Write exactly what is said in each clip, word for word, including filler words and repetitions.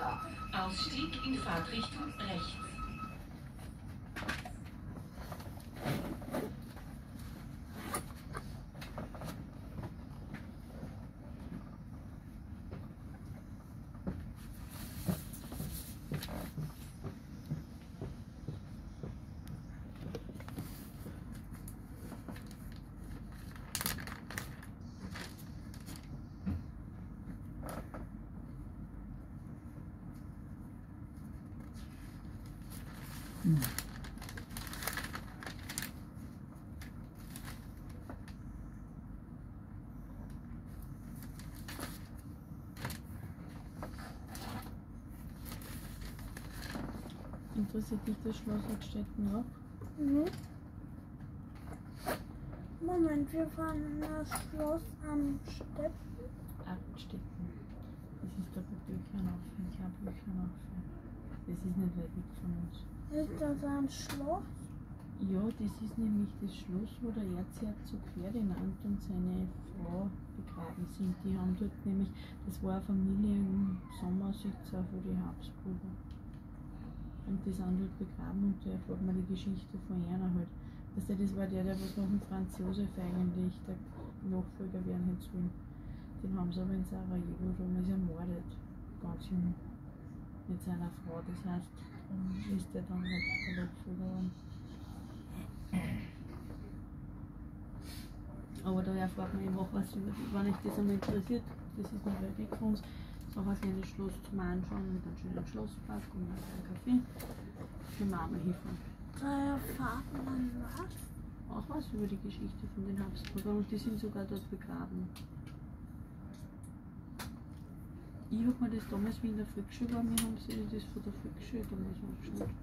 Salzburger. Ausstieg in Fahrtrichtung rechts. Hm. Interessiert dich das Schloss Hackstetten noch? Mhm. Moment, wir fahren in das Schloss Amstetten. Amstetten. Das ist da bei Büchernaufen. Ich habe Büchernaufen. Das ist nicht weit weg von uns. Ist das ein Schloss? Ja, das ist nämlich das Schloss, wo der Erzherzog Ferdinand und seine Frau begraben sind. Die haben dort nämlich, das war eine Familie im Sommersitzer von den Habsburger. Und die sind dort begraben und da erfährt man die Geschichte von einer halt. Das war der, der was noch ein Franz Josef eigentlich der Nachfolger werden hätte sollen. Den haben sie aber in Sarajevo damals ermordet. Ganz jung. Mit seiner Frau. Das heißt, dann ist der dann nicht der Nachfolger geworden. Aber da erfährt man eben auch was über die, wenn euch das einmal interessiert, das ist nicht weit weg von uns, ist auch ein kleines Schloss zum Anschauen mit einem schönen Schlosspark und einem kleinen Café. Können wir auch mal hinfahren. Da erfahrt man was? Auch was über die Geschichte von den Habsburgern und die sind sogar dort begraben. Ich habe mir das damals, wie in der Volksschule war, wir haben sie das von der Volksschule damals angeschaut.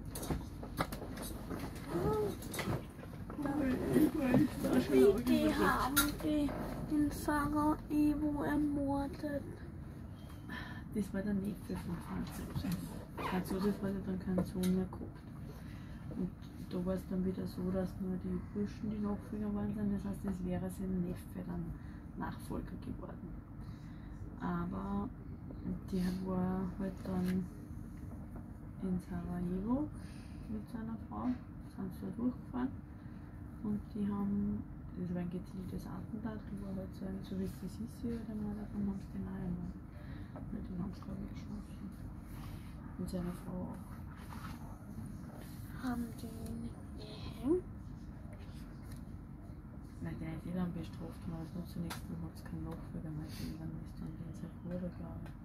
Wie die haben die in Sarajevo ermordet. Das war der Neffe von Franz Josef. Franz Josef hat ja dann keinen Sohn mehr gehabt. Und da war es dann wieder so, dass nur die Burschen die Nachfolger waren. Das heißt, es wäre sein Neffe dann Nachfolger geworden. Aber der war halt dann in Sarajevo mit seiner Frau, sind sie da durchgefahren. Und die haben, das war ein gezieltes Attentat, die war halt so, so wie es das ist hier, dann war davon haben sie den auch einmal. Den haben sie glaube ich geschossen. Und seine Frau auch. Haben die ihn gehängt? Nein, der ist eh dann bestraft worden, also zunächst mal hat es keinen Nachfolger mehr gegeben, dann ist dann sein Bruder, glaube ich.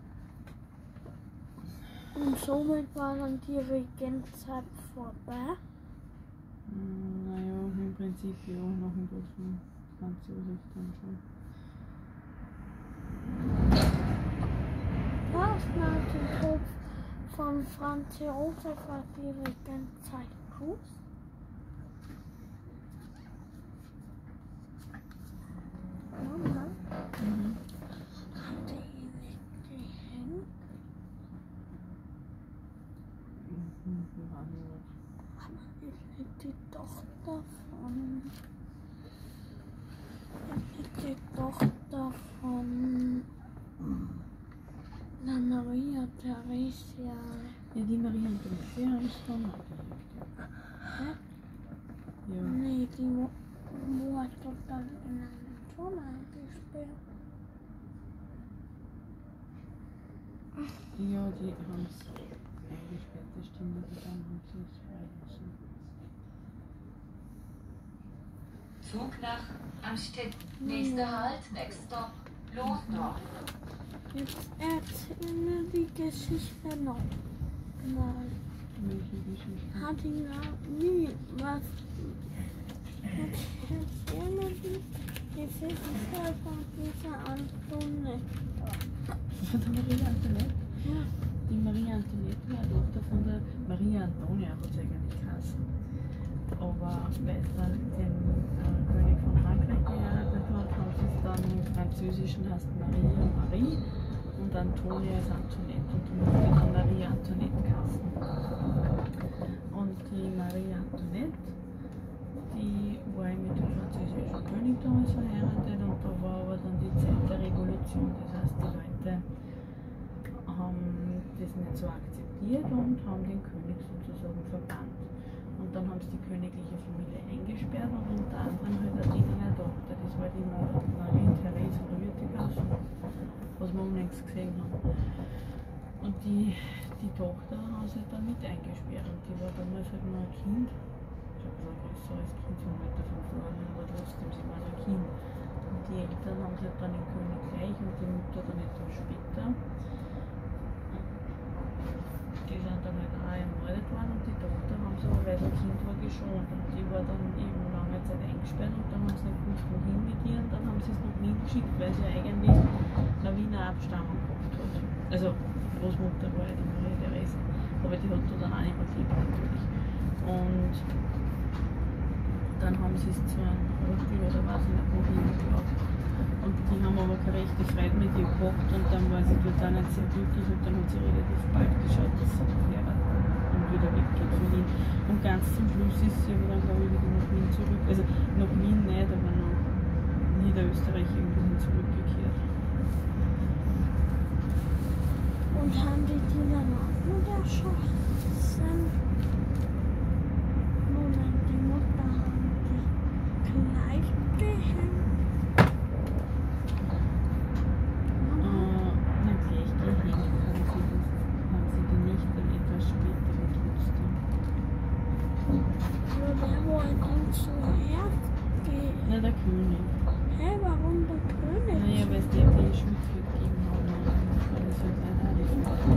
Und somit war dann die Regentzeit vorbei? Naja, im Prinzip ja, nach dem Tod von Franz Josef dann schon. Was nach dem Tod von Franz Josef war die Regentzeit gut? Mama, Mhm. hat er ihn nicht gehängt? Mhm, wir waren ja nicht. Ich bin die Tochter von. Ich bin die Tochter von. Na, Maria Theresia. Ja, die Maria Theresia ist dann auch gelebt. Hä? Ja. Nee, die wo, wo hat doch dann in einem Turm gesperrt. Ja, die haben es eingesperrt, das stimmt, aber dann haben sie es freigelassen. Zug nach Amstetten. Nächster Halt, next stop, Losdorf. Jetzt erzähl mir die Geschichte noch mal. Welche Geschichte? Hat ihn da nie was. Jetzt erzähl mir die Geschichte von dieser Antoinette. Von der Maria Antoinette? Ja. Die Maria Antoinette war Tochter von der Maria Antonia, hat es eigentlich geheißen. Aber weil es dann den äh, König von Frankreich geheiratet hat, haben sie es dann im Französischen heißt Maria Marie und Antonia ist Antoinette und dann hat die dann Maria Antoinette geheißen. Und die Maria Antoinette, die war mit dem französischen König damals verheiratet und da war aber dann die Zeit der Revolution, das heißt die Leute haben das nicht so akzeptiert und haben den König sozusagen verbannt. Und dann haben sie die königliche Familie eingesperrt und unter anderem halt auch die eine Tochter, das war die Marie Therese oder Würtigas, was wir unlängst gesehen haben. Und die, die Tochter haben sie dann mit eingesperrt und die war damals halt nur ein Kind. Ich habe gesagt, größer als Kind, sie war Alter von Jahren, aber trotzdem, sie war ein Kind. Und die Eltern haben sie halt dann im Königreich und die Mutter dann etwas später. Die sind dann halt auch ermordet worden und die Tochter haben sie aber, weil sie ein Kind war, geschont. Und die war dann eben lange Zeit eingesperrt und dann haben sie nicht gewusst, wohin mit ihr und dann haben sie es nach Wien geschickt, weil sie eigentlich eine Wiener Abstammung gehabt hat. Also die Großmutter war ja die Marie Therese, aber die hat da dann auch nicht mehr gelebt natürlich. Und dann haben sie es zu einem Onkel oder weiß ich nicht wohin gebracht. Und die haben aber keine rechte Freude mit ihr gehabt und dann war sie dort auch nicht sehr glücklich und dann hat sie relativ bald geschaut, dass sie heiratet und wieder weggeht von Wien. Und ganz zum Schluss ist sie aber dann, glaube ich, wieder nach Wien zurück. Also nach Wien nicht, aber nach Niederösterreich irgendwie zurückgekehrt. Und haben die die dann auch nur erschossen? Moment, die Mutter haben die gleich gehängt. Ja, der König. Hä, hey, warum der König? Naja, weil es dem die Schutz gegeben haben. Weil es halt ein Adel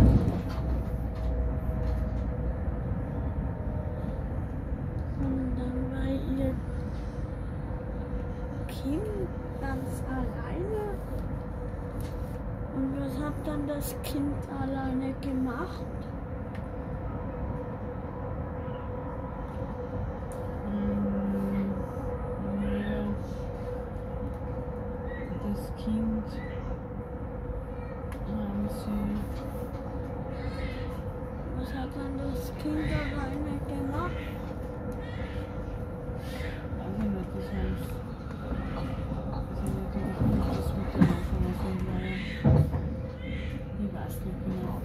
Und dann war ihr Kind ganz alleine. Und was hat dann das Kind alleine gemacht? Kind haben sie. Was hat dann das Kind alleine gemacht? Weiß ich nicht, das heißt. Das ist natürlich nicht das mit dem Anfang von Neuer. Ich weiß nicht genau.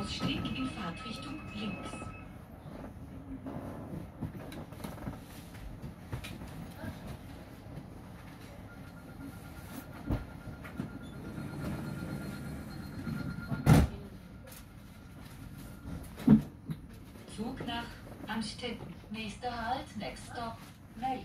Ausstieg in Fahrtrichtung links. Zug nach Amstetten. Nächster Halt, next stop, Melk.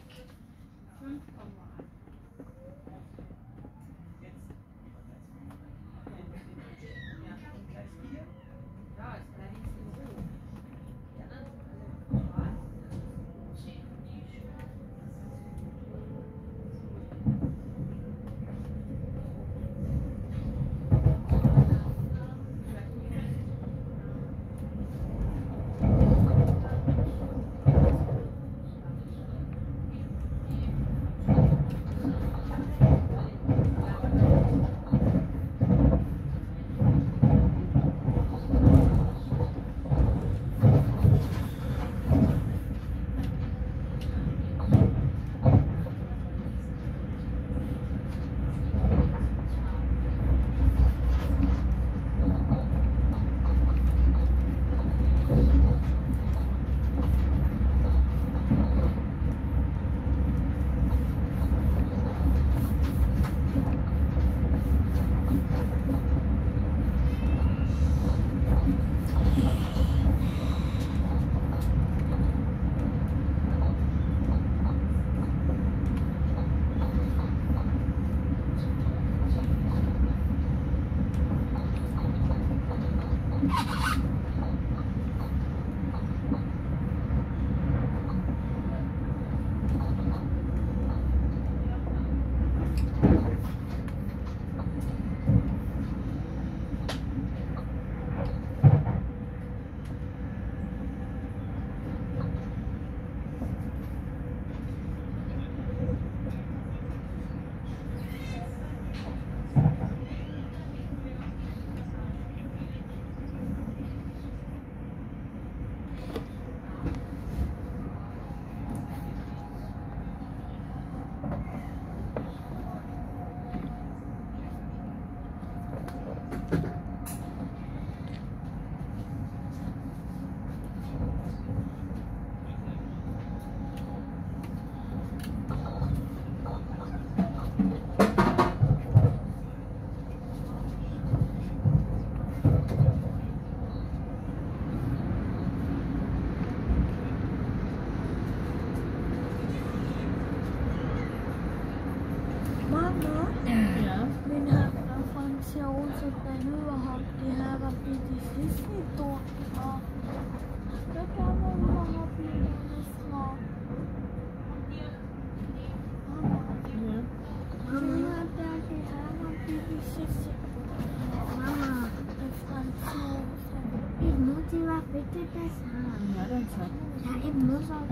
bitte besser. Ja, dann sag. Ja, eben nur so.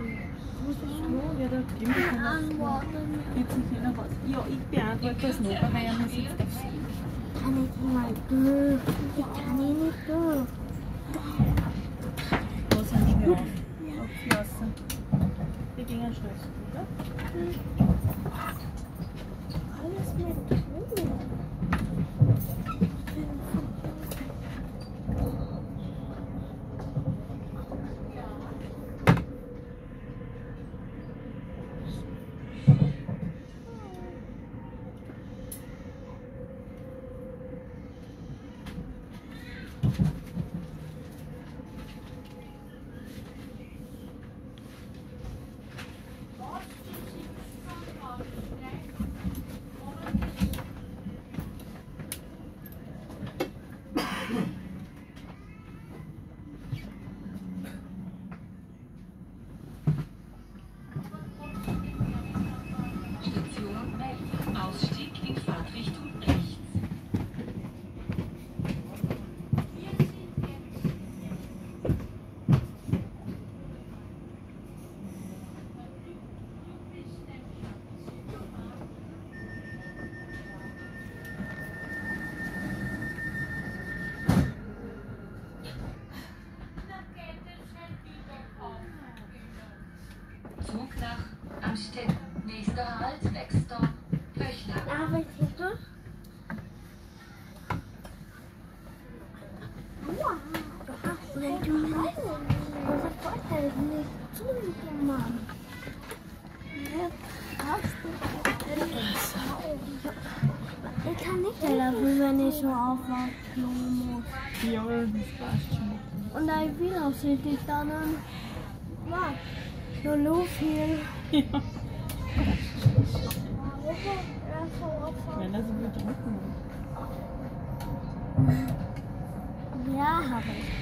Ja, da geben wir keine Antworten. Geht sich jeder was. Ja, ich beantworte das noch, weil er muss jetzt auf Sie. Kann ich mal durch? Ich kann eh nicht durch. Wo sind wir auf? Auflassen. Wir gehen Schluss, oder? Alles mit Ruhe. ist nicht zu, Mann. Jetzt hast du etwas. Ich kann nicht helfen, wenn ich so auf das Klo muss. Ja, das passt schon. Und ich will auch sieht ich dann an. Was? So los viel. Ja. Wenn er so gut drücken will. Ja, habe ich.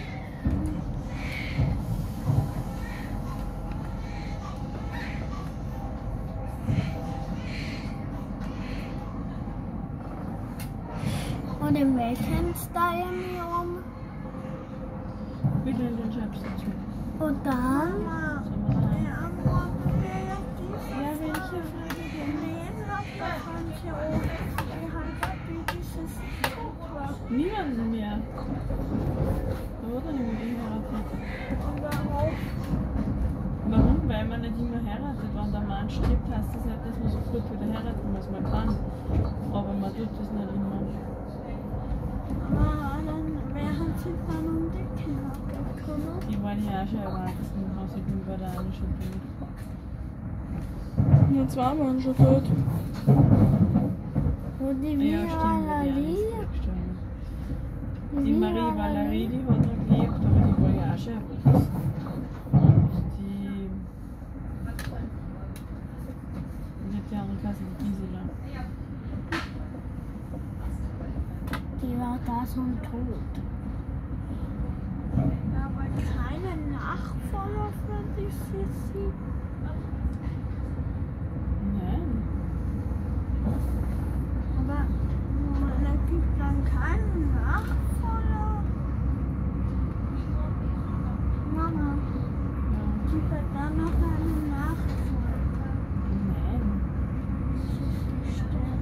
Und in welchem Style um? Wieder in den Schnaps dazu. Und dann? Sollen wir sagen? Ja, welche Frage denn? Niemanden mehr. Da wurde nicht mehr geheiratet. Warum? Weil man nicht immer heiratet. Wenn der Mann stirbt, heißt das nicht, dass man sofort wieder heiraten muss. Man kann. Aber man tut das nicht immer. Die waren ja auch schon erwachsen, haben sich mit bei der einen schon tot. Nur zwei waren schon tot. Und die Ja, stimmt, weil die eine Valerie? ist gestorben. Die Marie Valerie, die hat noch gelebt, aber die war ja auch schon erwachsen. Und die. Nicht die andere Kasse, die Gisela. Die war da schon tot. Aber keine Nachfolger für die Sissi. Nein. Aber da gibt dann keinen Nachfolger. Mama, Ja. gibt es dann noch einen Nachfolger? Nein. Sissi stirbt.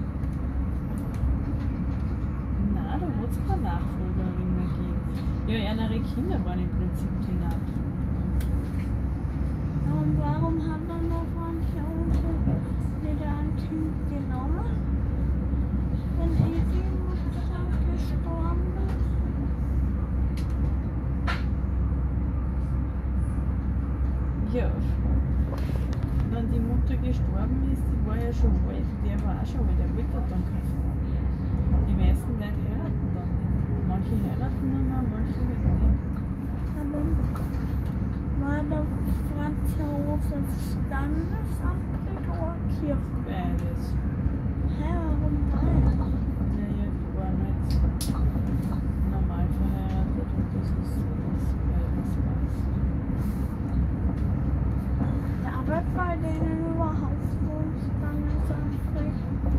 Nein, da wird es keine Nachfolgerin mehr geben. Ja, ihre Kinder waren im Prinzip die Nachfolger. Und warum hat dann noch manche Onkel wieder ein Kind genommen? Wenn Edi Mutter gestorben ist? Ja. Wenn die Mutter gestorben ist, die war ja schon alt, der war auch schon alt, der wollte dann keine Frau. Die meisten Leute heiraten dann nicht. Manche heiraten dann auch, manche halt nicht. Aber war der Franz Josef Standesamtlich oder Kirche? Beides. Hä, warum beides? Naja, die waren halt normal verheiratet und das ist so, dass beides weiß. Ja, aber bei denen überhaupt so Standesamtlich.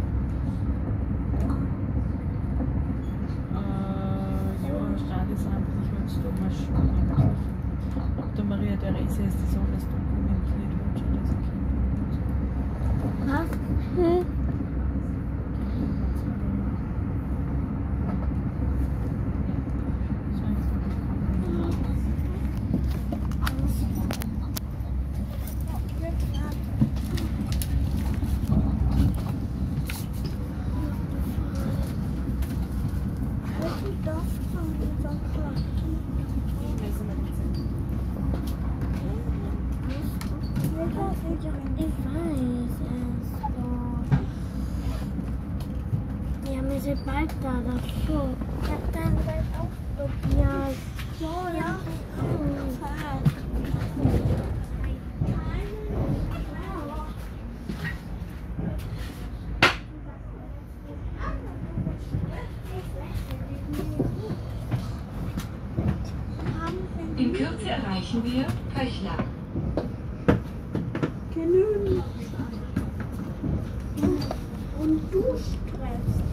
Äh, ja, standesamtlich hat es damals schon eigentlich. Ob der Maria Therese ist das alles dokumentiert wird, schon das Kind. Was? Hm? Was ist das von dieser Klasse? Ich weiß es doch. Ja, wir sind bald da, das so. Ja, dann bald auch doch. Ja, So, ja. In Kürze erreichen wir Pöchler. Genügend. Und du stresst.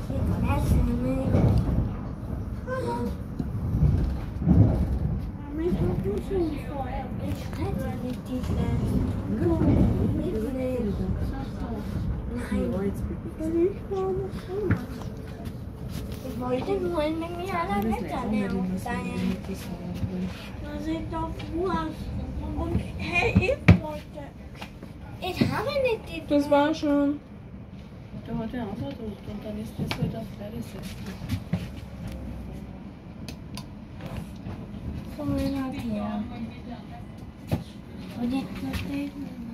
Mich und du schon vorher. Ich rette nicht die Flaschen. Mitnehmen. Nein, Will ich mal noch ich wollte nur mit mir alle Wetternährung sein. Da sind doch Wurst. Und hey, ich wollte. Ich habe nicht die. Das war schon. Da hat er ausgedrückt und dann ist das halt auf beide Seiten. So, hin und her. Und jetzt versteht man.